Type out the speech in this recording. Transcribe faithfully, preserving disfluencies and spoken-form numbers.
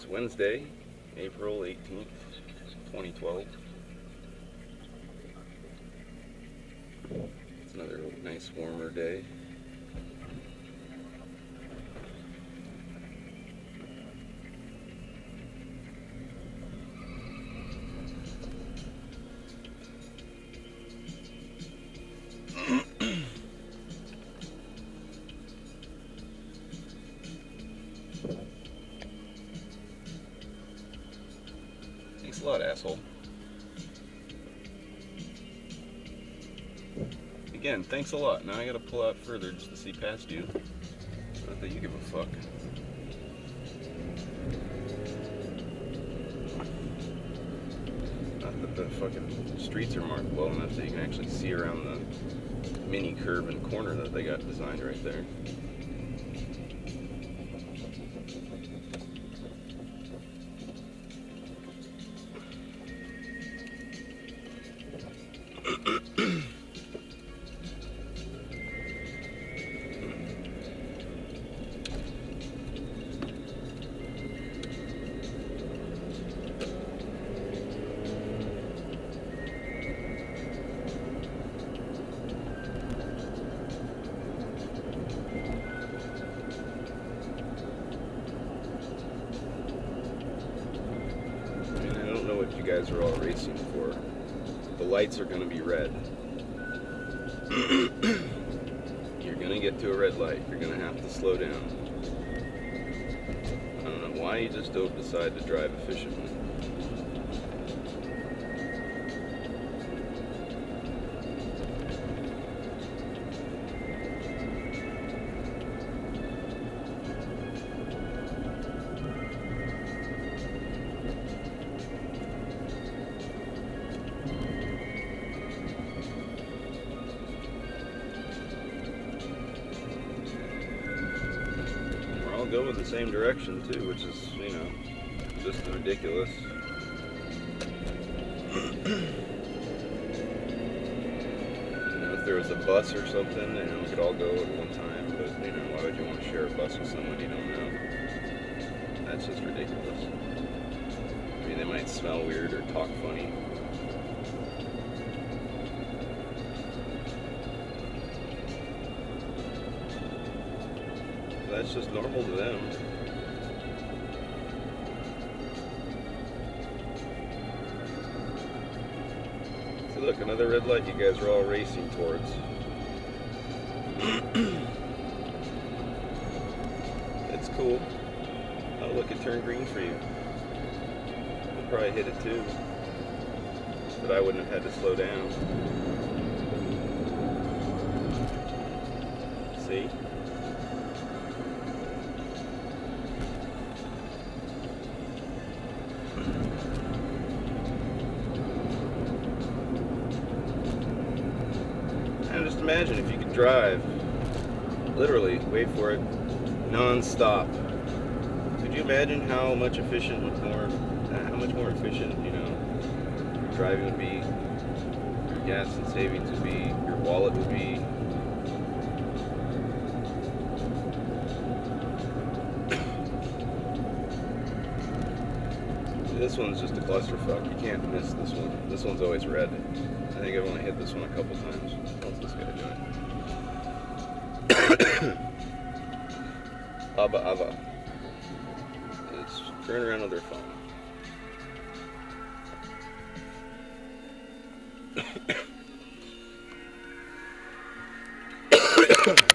It's Wednesday, April eighteenth, twenty twelve. It's another nice warmer day. Thanks a lot, asshole. Again, thanks a lot. Now I gotta pull out further just to see past you. Not that you give a fuck. Not that the fucking streets are marked well enough that you can actually see around the mini curb and corner that they got designed right there. What you guys are all racing for. The lights are going to be red. You're going to get to a red light. You're going to have to slow down. I don't know why you just don't decide to drive efficiently. Go in the same direction too, which is, you know, just ridiculous. You know, if there was a bus or something, you know, we could all go at one time, but, you know, why would you want to share a bus with someone you don't know? That's just ridiculous. I mean, they might smell weird or talk funny. That's just normal to them. So look, another red light you guys are all racing towards. It's cool. Oh look, it turned green for you. You'll probably hit it too. But I wouldn't have had to slow down. See? And just imagine if you could drive, literally, wait for it, non-stop. Could you imagine how much efficient, more, how much more efficient, you know, your driving would be, your gas and savings would be, your wallet would be. This one's just a clusterfuck. You can't miss this one. This one's always red. I think I've only hit this one a couple times. What's this guy doing? Abba Abba. It's turning around with their phone.